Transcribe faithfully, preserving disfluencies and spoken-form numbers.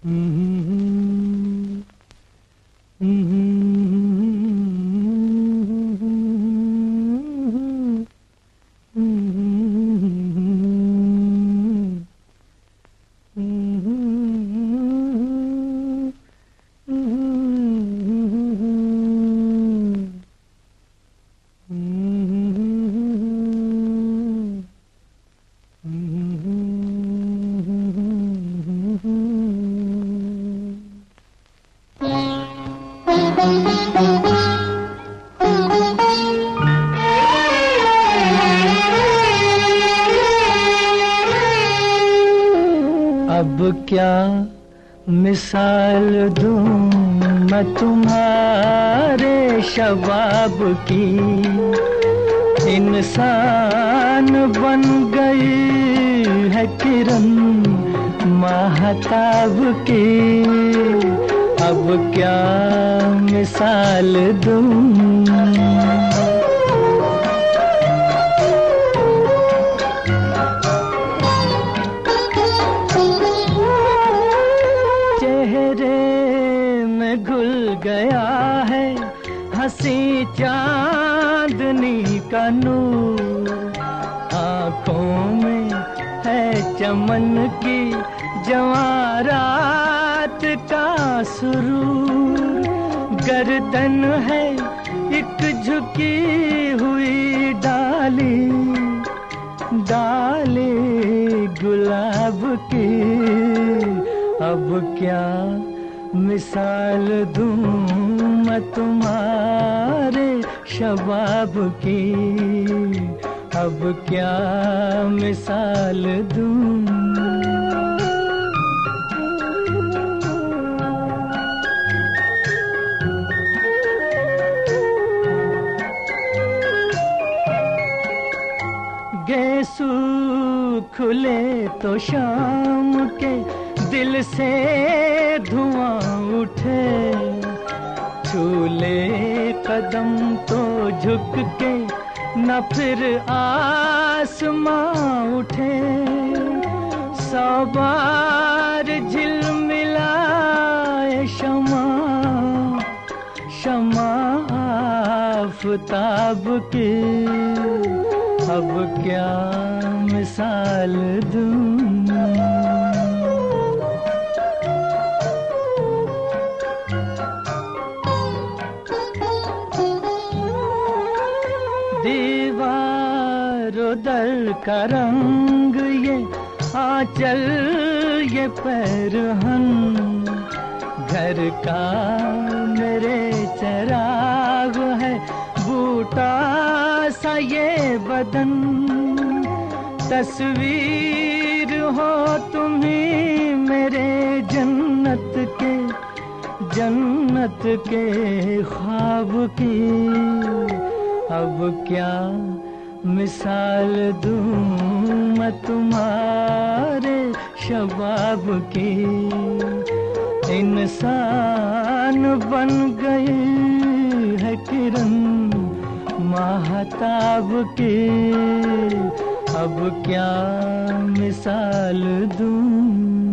अब क्या मिसाल दूं मैं तुम्हारे शबाब की। इंसान बन गई है किरण महताब की। अब क्या मिसाल दूं। घुल गया है हंसी चांदनी का नूर। आँखों में है चमन की जवां रात का सुरूर। गर्दन है एक झुकी हुई डाली, डाली गुलाब की। अब क्या मिसाल दूं मैं तुम्हारे शबाब की। अब क्या मिसाल दूं। गेसू खुले तो शाम के दिल से धुआं उठे। छूले कदम तो झुक के न फिर आसमां उठे। सौ बार झिलमिलाए शमा, शमा आफताब की। अब क्या मिसाल दूं। दीवारों दर का रंग ये आंचल ये पैरहन। घर का मेरे चराग है बूटा सा ये बदन। तस्वीर हो तुम्ही मेरे जन्नत के, जन्नत के ख्वाब की। अब क्या मिसाल दूं मैं तुम्हारे शबाब की। इंसान बन गई है किरण महताब की। अब क्या मिसाल दूं।